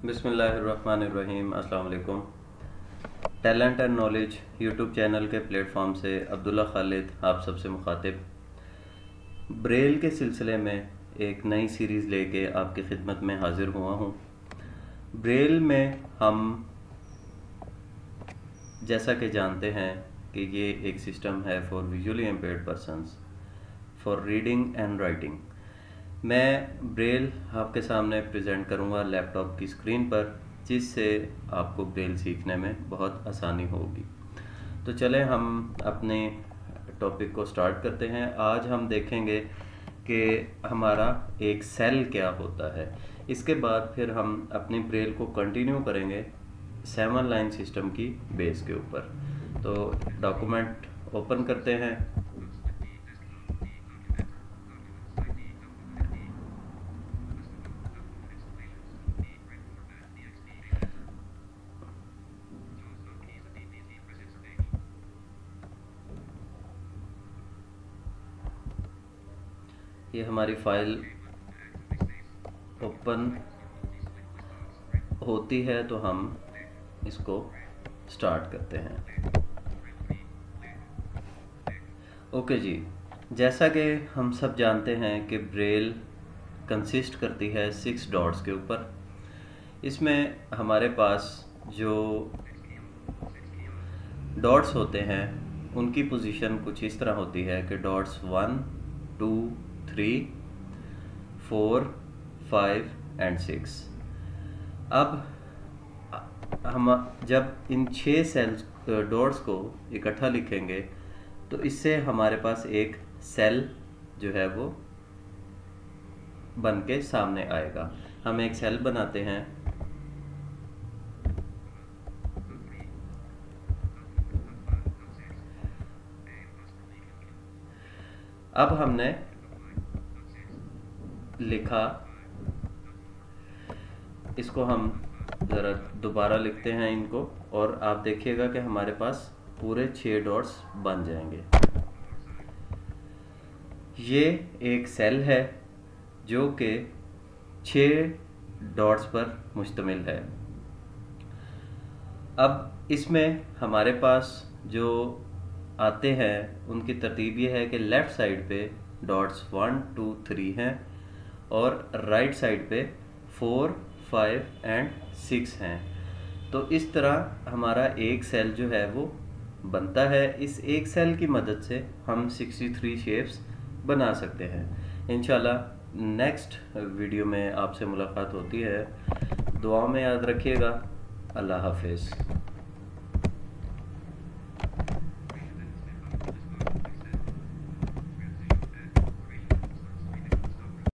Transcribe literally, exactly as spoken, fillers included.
बिस्मिल्लाहिर्रहमानिर्रहीम। अस्सलाम वालेकुम। Talent and knowledge YouTube channel के प्लेटफॉर्म से अब्दुल्ला खालिद आप सबसे मुखातिब। ब्रेल के सिलसिले में एक नई सीरीज़ लेके आपकी खिदमत में हाज़िर हुआ हूँ। ब्रेल में हम जैसा कि जानते हैं कि ये एक सिस्टम है for visually impaired persons for reading and writing. मैं ब्रेल आपके सामने प्रेजेंट करूंगा लैपटॉप की स्क्रीन पर, जिससे आपको ब्रेल सीखने में बहुत आसानी होगी। तो चलें हम अपने टॉपिक को स्टार्ट करते हैं। आज हम देखेंगे कि हमारा एक सेल क्या होता है। इसके बाद फिर हम अपनी ब्रेल को कंटिन्यू करेंगे सेवन लाइन सिस्टम की बेस के ऊपर। तो डॉक्यूमेंट ओपन करते हैं। ये हमारी फाइल ओपन होती है तो हम इसको स्टार्ट करते हैं। ओके जी, जैसा कि हम सब जानते हैं कि ब्रेल कंसिस्ट करती है सिक्स डॉट्स के ऊपर। इसमें हमारे पास जो डॉट्स होते हैं उनकी पोजीशन कुछ इस तरह होती है कि dots one two three four five and six. अब हम जब इन छः सेल्स डॉट्स को इकट्ठा लिखेंगे तो इससे हमारे पास एक सेल जो है वो बन के सामने आएगा। हम एक सेल बनाते हैं। अब हमने लिखा, इसको हम ज़रा दोबारा लिखते हैं इनको, और आप देखिएगा कि हमारे पास पूरे छः डॉट्स बन जाएंगे। ये एक सेल है जो कि छः डॉट्स पर मुश्तमिल है। अब इसमें हमारे पास जो आते हैं उनकी तरतीब ये है कि लेफ़्ट साइड पे डॉट्स वन टू थ्री हैं और राइट साइड पे फोर फाइव एंड सिक्स हैं। तो इस तरह हमारा एक सेल जो है वो बनता है। इस एक सेल की मदद से हम सिक्सटी थ्री शेप्स बना सकते हैं। इंशाल्लाह नेक्स्ट वीडियो में आपसे मुलाकात होती है। दुआ में याद रखिएगा। अल्लाह हाफिज़।